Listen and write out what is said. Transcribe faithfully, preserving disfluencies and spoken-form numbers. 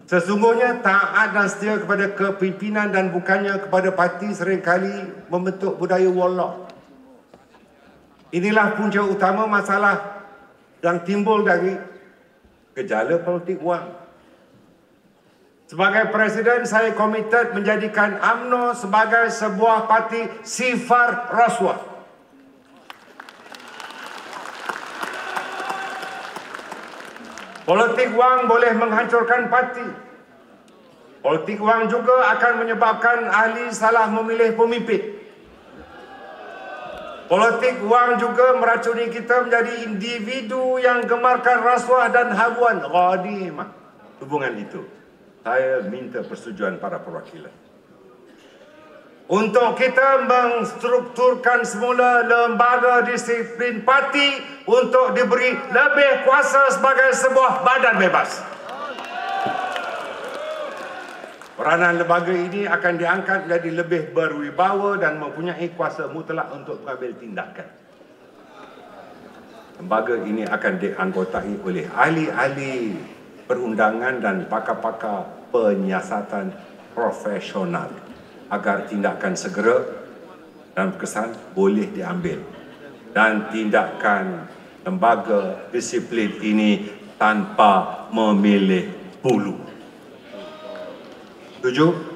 Sesungguhnya taat dan setia kepada kepimpinan dan bukannya kepada parti seringkali membentuk budaya warlord. Inilah punca utama masalah yang timbul dari gejala politik wang. Sebagai Presiden, saya komited menjadikan UMNO sebagai sebuah parti sifar rasuah. Politik wang boleh menghancurkan parti. Politik wang juga akan menyebabkan ahli salah memilih pemimpin. Politik wang juga meracuni kita menjadi individu yang gemarkan rasuah dan habuan ghadimah. Hubungan itu, saya minta persetujuan para perwakilan. Untuk kita menstrukturkan semula lembaga disiplin parti untuk diberi lebih kuasa sebagai sebuah badan bebas. Peranan lembaga ini akan diangkat menjadi lebih berwibawa dan mempunyai kuasa mutlak untuk mengambil tindakan. Lembaga ini akan dianggotai oleh ahli-ahli perundangan dan pakar-pakar penyiasatan profesional agar tindakan segera dan berkesan boleh diambil, dan tindakan lembaga disiplin ini tanpa memilih bulu. Setuju?